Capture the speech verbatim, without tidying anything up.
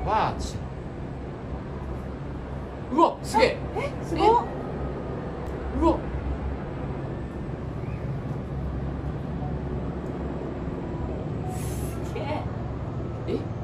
バーチ。うわすげえ。 えすごっ。 うわすげえ。 え